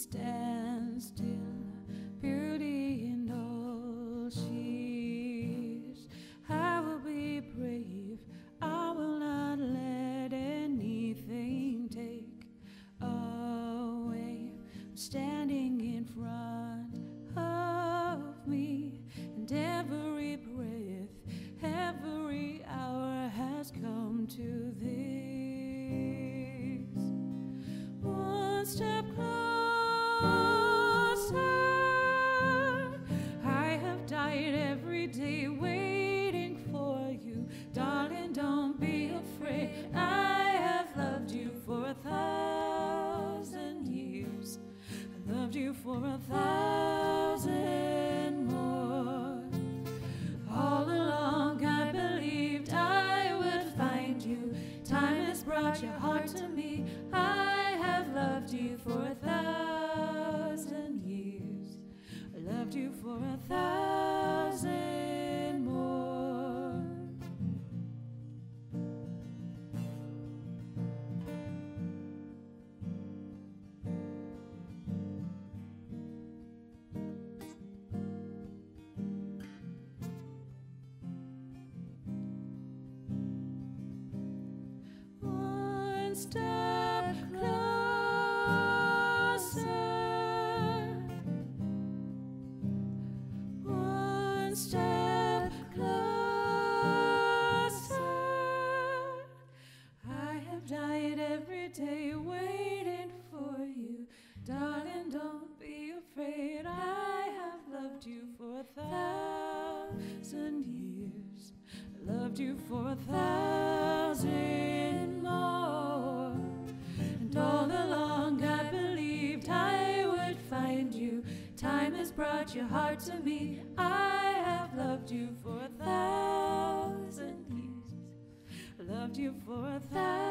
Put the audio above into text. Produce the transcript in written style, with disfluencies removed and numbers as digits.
stand still, beauty and all she is. I will be brave, I will not let anything take away. I'm standing in front of me, and every breath, every hour has come to this. One step closer, I have died every day waiting for you. Darling, don't be afraid, I have loved you for 1,000 years. I loved you for 1,000 more. All along I believed I would find you. Time has brought your heart to me. I have loved you for 1,000 years. I loved you for 1,000 more. One step closer, one step closer. I have died every day waiting for you. Darling, don't be afraid, I have loved you for 1,000 years. I loved you for 1,000 more. And all along I believed I would find you. Time has brought your heart to me. I have loved you for 1,000 years. I loved you for 1,000